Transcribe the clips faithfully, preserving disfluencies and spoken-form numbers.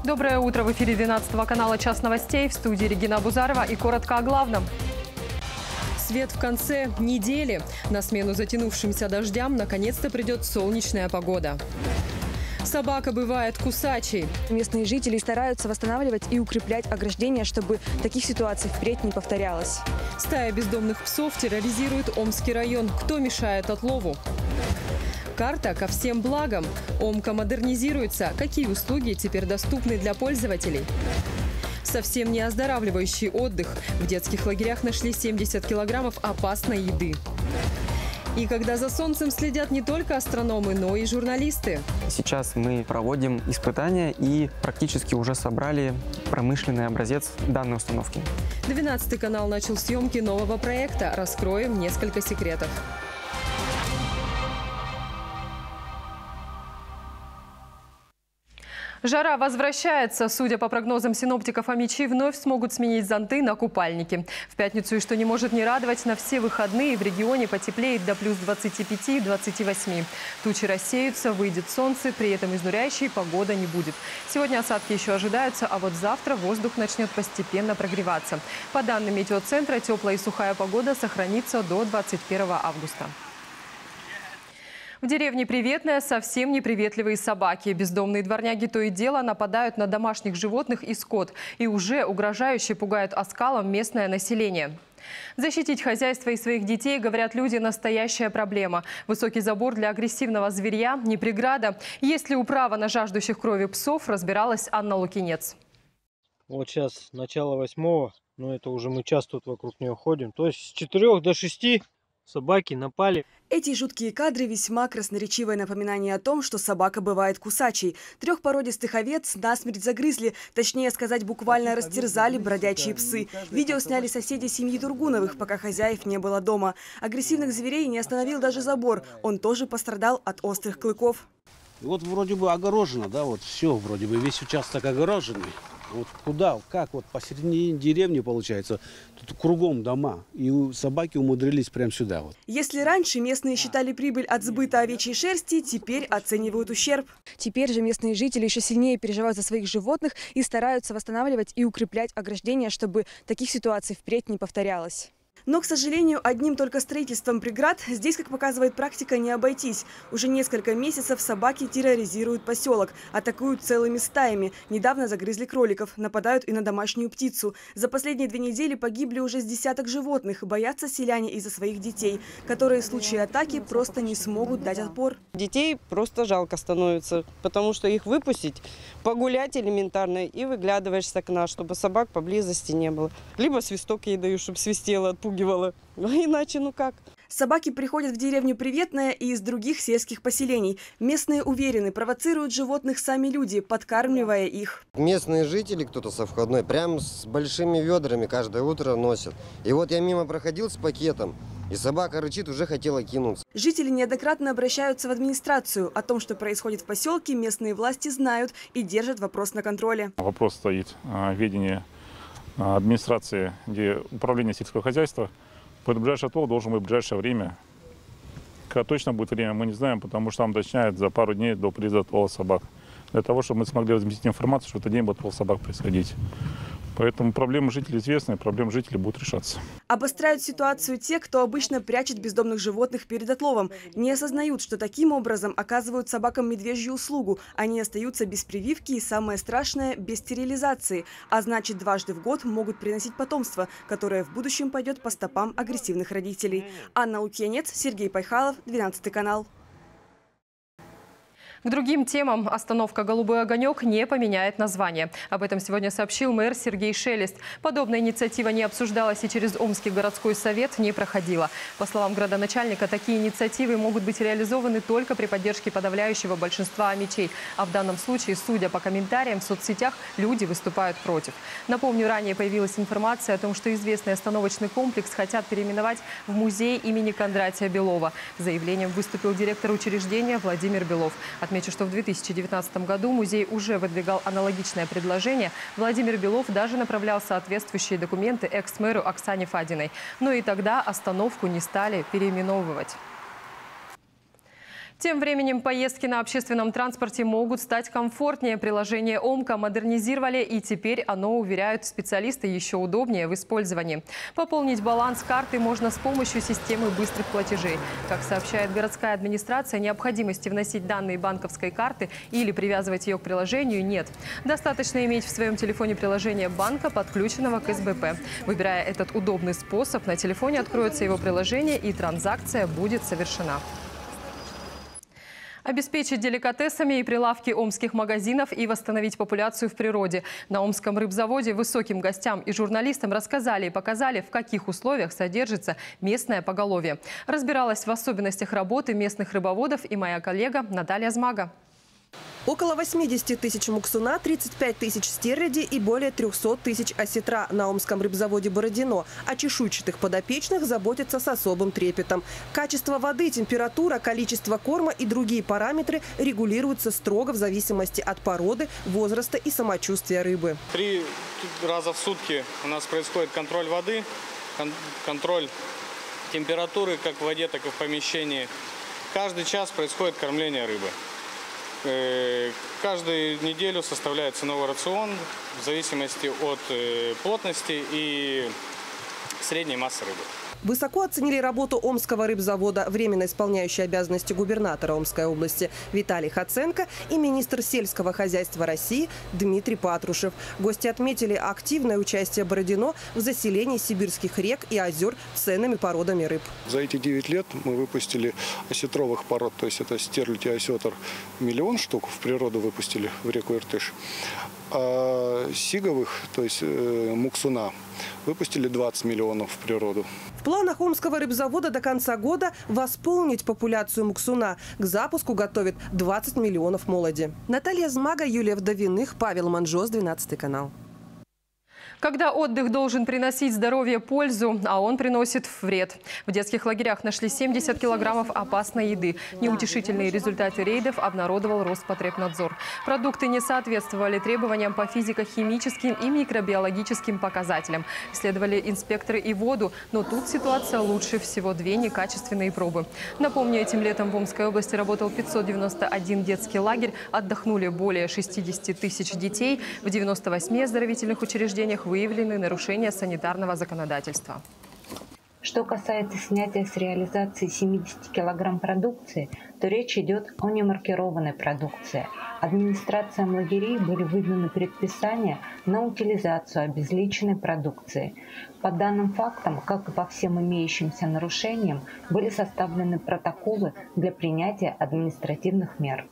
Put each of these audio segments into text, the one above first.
Доброе утро. В эфире двенадцатого канала «Час новостей». В студии Регина Бузарова и коротко о главном. Свет в конце недели. На смену затянувшимся дождям наконец-то придет солнечная погода. Собака бывает кусачей. Местные жители стараются восстанавливать и укреплять ограждения, чтобы таких ситуаций впредь не повторялось. Стая бездомных псов терроризирует Омский район. Кто мешает отлову? Карта ко всем благам. Омка модернизируется. Какие услуги теперь доступны для пользователей? Совсем не оздоравливающий отдых. В детских лагерях нашли семьдесят килограммов опасной еды. И когда за солнцем следят не только астрономы, но и журналисты. Сейчас мы проводим испытания и практически уже собрали промышленный образец данной установки. двенадцатый канал начал съемки нового проекта. Раскроем несколько секретов. Жара возвращается. Судя по прогнозам синоптиков, омичи вновь смогут сменить зонты на купальники. В пятницу, и что не может не радовать, на все выходные в регионе потеплеет до плюс двадцати пяти — двадцати восьми. Тучи рассеются, выйдет солнце, при этом изнуряющей погода не будет. Сегодня осадки еще ожидаются, а вот завтра воздух начнет постепенно прогреваться. По данным метеоцентра, теплая и сухая погода сохранится до двадцать первого августа. В деревне Приветная совсем неприветливые собаки. Бездомные дворняги то и дело нападают на домашних животных и скот. И уже угрожающе пугают оскалом местное население. Защитить хозяйство и своих детей, говорят люди, настоящая проблема. Высокий забор для агрессивного зверья – не преграда. Есть ли управа на жаждущих крови псов, разбиралась Анна Лукинец. Вот сейчас начало восьмого, но это уже мы час тут вокруг нее ходим. То есть с четырёх до шести собаки напали. Эти жуткие кадры весьма красноречивое напоминание о том, что собака бывает кусачей. Трех породистых овец насмерть загрызли, точнее сказать, буквально растерзали бродячие псы. Видео сняли соседи семьи Тургуновых, пока хозяев не было дома. Агрессивных зверей не остановил даже забор. Он тоже пострадал от острых клыков. Вот вроде бы огорожено, да, вот все вроде бы, весь участок огороженный. Вот куда, как вот посередине деревни получается, тут кругом дома, и собаки умудрились прямо сюда. Вот. Если раньше местные считали прибыль от сбыта овечьей шерсти, теперь оценивают ущерб. Теперь же местные жители еще сильнее переживают за своих животных и стараются восстанавливать и укреплять ограждения, чтобы таких ситуаций впредь не повторялось. Но, к сожалению, одним только строительством преград здесь, как показывает практика, не обойтись. Уже несколько месяцев собаки терроризируют поселок, атакуют целыми стаями. Недавно загрызли кроликов, нападают и на домашнюю птицу. За последние две недели погибли уже с десяток животных. Боятся селяне из-за своих детей, которые в случае атаки просто не смогут дать отпор. Детей просто жалко становится, потому что их выпустить, погулять элементарно и выглядываешь с окна, чтобы собак поблизости не было. Либо свисток ей даю, чтобы свистело, отпугивало. А иначе ну как? Собаки приходят в деревню Приветная и из других сельских поселений. Местные уверены, провоцируют животных сами люди, подкармливая их. Местные жители, кто-то со входной, прям с большими ведрами каждое утро носят. И вот я мимо проходил с пакетом, и собака рычит, уже хотела кинуться. Жители неоднократно обращаются в администрацию. О том, что происходит в поселке, местные власти знают и держат вопрос на контроле. Вопрос стоит в ведении администрации, где управление сельского хозяйства. Ближайший отлов должен быть в ближайшее время. Когда точно будет время, мы не знаем, потому что там уточняют за пару дней до приезда отлова собак. Для того, чтобы мы смогли разместить информацию, что в этот день будет отлов собак происходить. Поэтому проблемы жителей известны, проблемы жителей будут решаться. Обостряют ситуацию те, кто обычно прячет бездомных животных перед отловом. Не осознают, что таким образом оказывают собакам медвежью услугу. Они остаются без прививки и, самое страшное, без стерилизации. А значит, дважды в год могут приносить потомство, которое в будущем пойдет по стопам агрессивных родителей. Анна Лукьянец, Сергей Пайхалов, двенадцатый канал. К другим темам. Остановка «Голубой огонек» не поменяет название. Об этом сегодня сообщил мэр Сергей Шелест. Подобная инициатива не обсуждалась и через Омский городской совет не проходила. По словам градоначальника, такие инициативы могут быть реализованы только при поддержке подавляющего большинства омичей. А в данном случае, судя по комментариям в соцсетях, люди выступают против. Напомню, ранее появилась информация о том, что известный остановочный комплекс хотят переименовать в музей имени Кондратия Белова. С заявлением выступил директор учреждения Владимир Белов. Отмечу, что в две тысячи девятнадцатом году музей уже выдвигал аналогичное предложение. Владимир Белов даже направлял соответствующие документы экс-мэру Оксане Фадиной. Но и тогда остановку не стали переименовывать. Тем временем поездки на общественном транспорте могут стать комфортнее. Приложение ОМКа модернизировали, и теперь оно, уверяют специалисты, еще удобнее в использовании. Пополнить баланс карты можно с помощью системы быстрых платежей. Как сообщает городская администрация, необходимости вносить данные банковской карты или привязывать ее к приложению нет. Достаточно иметь в своем телефоне приложение банка, подключенного к эс бэ пэ. Выбирая этот удобный способ, на телефоне откроется его приложение, и транзакция будет совершена. Обеспечить деликатесами и прилавки омских магазинов и восстановить популяцию в природе. На Омском рыбзаводе высоким гостям и журналистам рассказали и показали, в каких условиях содержится местное поголовье. Разбиралась в особенностях работы местных рыбоводов и моя коллега Наталья Змага. Около восьмидесяти тысяч муксуна, тридцать пять тысяч стерляди и более трёхсот тысяч осетра на Омском рыбзаводе Бородино. О чешуйчатых подопечных заботятся с особым трепетом. Качество воды, температура, количество корма и другие параметры регулируются строго в зависимости от породы, возраста и самочувствия рыбы. Три раза в сутки у нас происходит контроль воды, контроль температуры как в воде, так и в помещении. Каждый час происходит кормление рыбы. Каждую неделю составляется новый рацион в зависимости от плотности и средней массы рыбы. Высоко оценили работу Омского рыбзавода временно исполняющий обязанности губернатора Омской области Виталий Хаценко и министр сельского хозяйства России Дмитрий Патрушев. Гости отметили активное участие Бородино в заселении сибирских рек и озер ценными породами рыб. За эти девять лет мы выпустили осетровых пород, то есть это стерлядь и осетр, миллион штук в природу выпустили, в реку Иртыш. А сиговых, то есть э, муксуна, выпустили двадцать миллионов в природу. В планах Омского рыбзавода до конца года восполнить популяцию муксуна. К запуску готовят двадцать миллионов молоди. Наталья Змага, Юлия Вдовиных, Павел Манжос, двенадцатый канал. Когда отдых должен приносить здоровье пользу, а он приносит вред. В детских лагерях нашли семьдесят килограммов опасной еды. Неутешительные результаты рейдов обнародовал Роспотребнадзор. Продукты не соответствовали требованиям по физико-химическим и микробиологическим показателям. Исследовали инспекторы и воду, но тут ситуация лучше всего: две некачественные пробы. Напомню, этим летом в Омской области работал пятьсот девяносто один детский лагерь. Отдохнули более шестидесяти тысяч детей. В девяноста восьми оздоровительных учреждениях выявлены нарушения санитарного законодательства. Что касается снятия с реализации семидесяти килограмм продукции, то речь идет о немаркированной продукции. Администрациям лагерей были выданы предписания на утилизацию обезличенной продукции. По данным фактам, как и по всем имеющимся нарушениям, были составлены протоколы для принятия административных мер.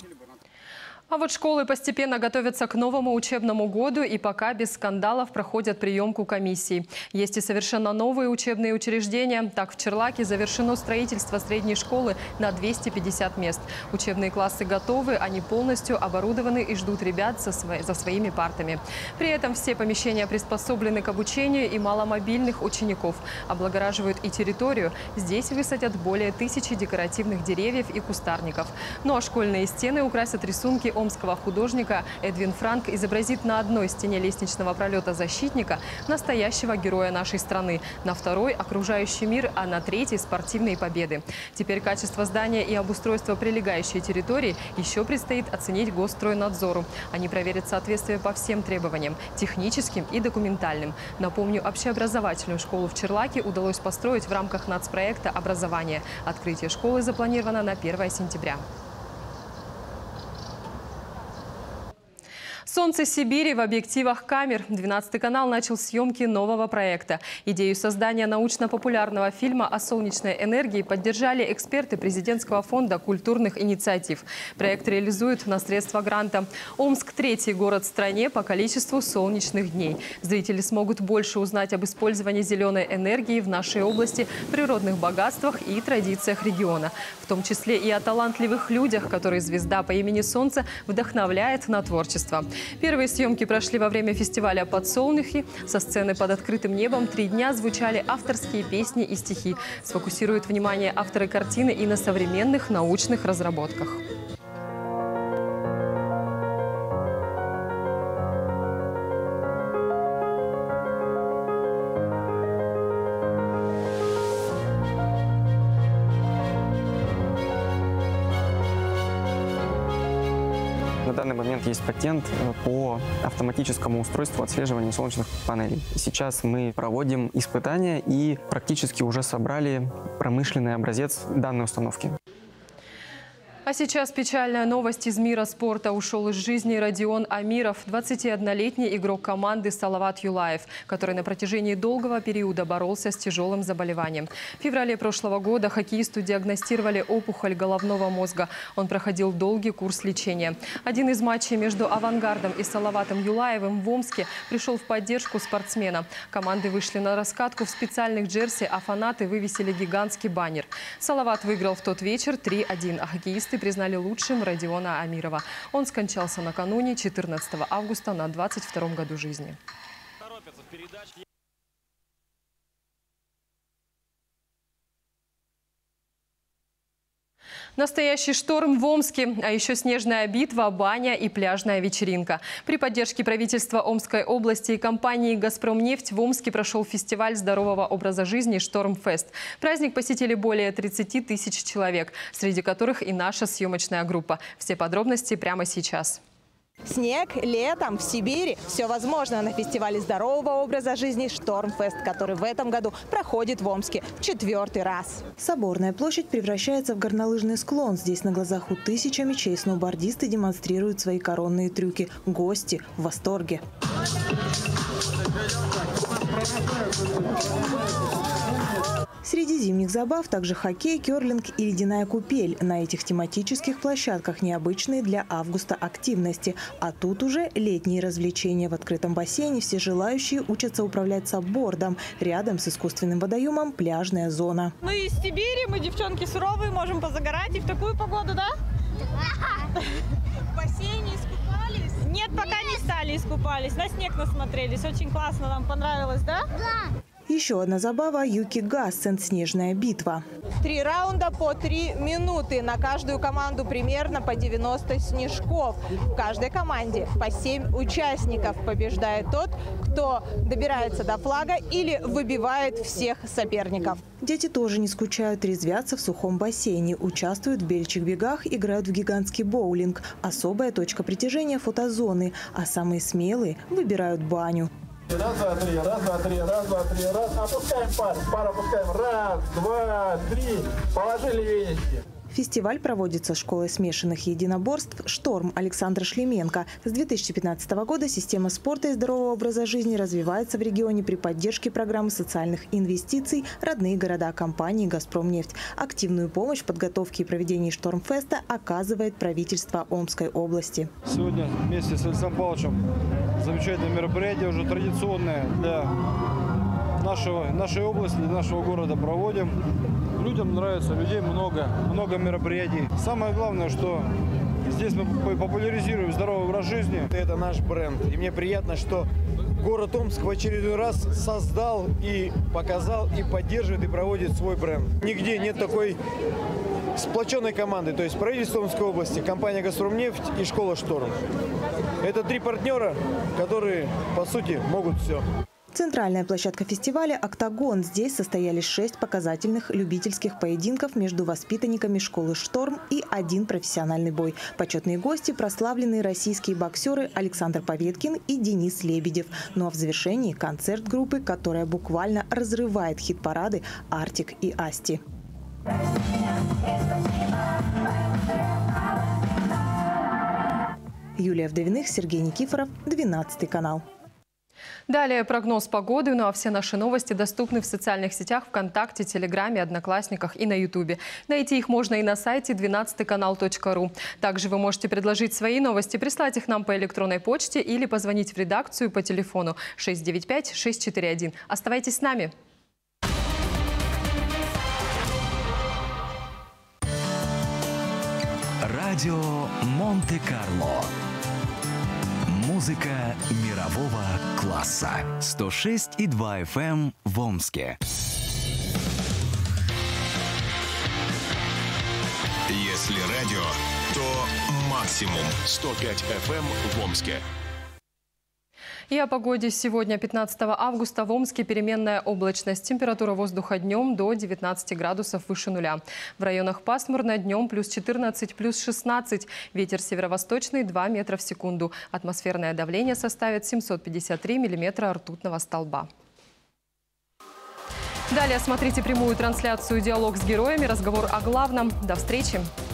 А вот школы постепенно готовятся к новому учебному году и пока без скандалов проходят приемку комиссий. Есть и совершенно новые учебные учреждения. Так, в Черлаке завершено строительство средней школы на двести пятьдесят мест. Учебные классы готовы, они полностью оборудованы и ждут ребят за, свои, за своими партами. При этом все помещения приспособлены к обучению и маломобильных учеников. Облагораживают и территорию. Здесь высадят более тысячи декоративных деревьев и кустарников. Ну а школьные стены украсят рисунки омского художника. Эдвин Франк изобразит на одной стене лестничного пролета защитника настоящего героя нашей страны, на второй – окружающий мир, а на третьей – спортивные победы. Теперь качество здания и обустройство прилегающей территории еще предстоит оценить Госстройнадзору. Они проверят соответствие по всем требованиям – техническим и документальным. Напомню, общеобразовательную школу в Черлаке удалось построить в рамках нацпроекта «Образование». Открытие школы запланировано на первое сентября. Солнце Сибири в объективах камер. двенадцатый канал начал съемки нового проекта. Идею создания научно-популярного фильма о солнечной энергии поддержали эксперты президентского фонда культурных инициатив. Проект реализуют на средства гранта. Омск – третий город в стране по количеству солнечных дней. Зрители смогут больше узнать об использовании зеленой энергии в нашей области, природных богатствах и традициях региона. В том числе и о талантливых людях, которые звезда по имени Солнце вдохновляет на творчество. Первые съемки прошли во время фестиваля «Подсолнухи». Со сцены под открытым небом три дня звучали авторские песни и стихи. Сфокусируют внимание авторы картины и на современных научных разработках. данный момент есть патент по автоматическому устройству отслеживания солнечных панелей. Сейчас мы проводим испытания и практически уже собрали промышленный образец данной установки. А сейчас печальная новость из мира спорта. Ушел из жизни Родион Амиров, двадцатиоднолетний игрок команды Салават Юлаев, который на протяжении долгого периода боролся с тяжелым заболеванием. В феврале прошлого года хоккеисту диагностировали опухоль головного мозга. Он проходил долгий курс лечения. Один из матчей между «Авангардом» и Салаватом Юлаевым в Омске пришел в поддержку спортсмена. Команды вышли на раскатку в специальных джерси, а фанаты вывесили гигантский баннер. Салават выиграл в тот вечер три один, а хоккеисты признали лучшим Родиона Амирова. Он скончался накануне четырнадцатого августа на двадцать втором году жизни. Настоящий шторм в Омске, а еще снежная битва, баня и пляжная вечеринка. При поддержке правительства Омской области и компании «Газпромнефть» в Омске прошел фестиваль здорового образа жизни «Штормфест». Праздник посетили более тридцати тысяч человек, среди которых и наша съемочная группа. Все подробности прямо сейчас. Снег, летом, в Сибири. Все возможно на фестивале здорового образа жизни «Штормфест», который в этом году проходит в Омске в четвертый раз. Соборная площадь превращается в горнолыжный склон. Здесь на глазах у тысячи мечей сноубордисты демонстрируют свои коронные трюки. Гости в восторге. Среди зимних забав также хоккей, керлинг и ледяная купель. На этих тематических площадках необычные для августа активности. А тут уже летние развлечения. В открытом бассейне все желающие учатся управлять саббордом. Рядом с искусственным водоемом пляжная зона. Мы из Сибири, мы девчонки суровые, можем позагорать и в такую погоду, да? В бассейне искупались? Нет, пока не стали искупались. На снег насмотрелись. Очень классно, нам понравилось, да? Да. Еще одна забава – юки-гасцент – снежная битва. Три раунда по три минуты. На каждую команду примерно по девяносто снежков. В каждой команде по семь участников. Побеждает тот, кто добирается до флага или выбивает всех соперников. Дети тоже не скучают, резвятся в сухом бассейне, участвуют в бельчих бегах, играют в гигантский боулинг. Особая точка притяжения – фотозоны, а самые смелые выбирают баню. Раз, два, три, раз, два, три, раз, два, три, раз. Опускаем пар, пар опускаем. Раз, два, три. Положили венички. Фестиваль проводится школой смешанных единоборств «Шторм» Александра Шлеменко. С две тысячи пятнадцатого года система спорта и здорового образа жизни развивается в регионе при поддержке программы социальных инвестиций «Родные города» компании «Газпромнефть». Активную помощь в подготовке и проведении «Штормфеста» оказывает правительство Омской области. Сегодня вместе с Александром Павловичем замечательное мероприятие, уже традиционное для нашего, нашей области, для нашего города проводим. Людям нравится, людей много, много мероприятий. Самое главное, что здесь мы популяризируем здоровый образ жизни. Это наш бренд. И мне приятно, что город Омск в очередной раз создал и показал, и поддерживает, и проводит свой бренд. Нигде нет такой сплоченной команды. То есть правительство Омской области, компания «Газпромнефть» и школа «Шторм». Это три партнера, которые, по сути, могут все. Центральная площадка фестиваля «Октагон». Здесь состоялись шесть показательных любительских поединков между воспитанниками школы «Шторм» и один профессиональный бой. Почетные гости – прославленные российские боксеры Александр Поветкин и Денис Лебедев. Ну а в завершении – концерт группы, которая буквально разрывает хит-парады «Артик» и «Асти». Юлия Вдовиных, Сергей Никифоров, двенадцатый канал. Далее прогноз погоды, ну а все наши новости доступны в социальных сетях ВКонтакте, Телеграме, Одноклассниках и на Ютубе. Найти их можно и на сайте двенадцатый канал точка ру. Также вы можете предложить свои новости, прислать их нам по электронной почте или позвонить в редакцию по телефону шесть девять пять шесть четыре один. Оставайтесь с нами. Радио Монте-Карло. Музыка мирового класса. сто шесть и два эф эм в Омске. Если радио, то максимум сто пять эф эм в Омске. И о погоде. Сегодня, пятнадцатого августа, в Омске переменная облачность. Температура воздуха днем до девятнадцати градусов выше нуля. В районах пасмурно, днем плюс четырнадцать, плюс шестнадцать. Ветер северо-восточный два метра в секунду. Атмосферное давление составит семьсот пятьдесят три миллиметра ртутного столба. Далее смотрите прямую трансляцию «Диалог с героями». Разговор о главном. До встречи.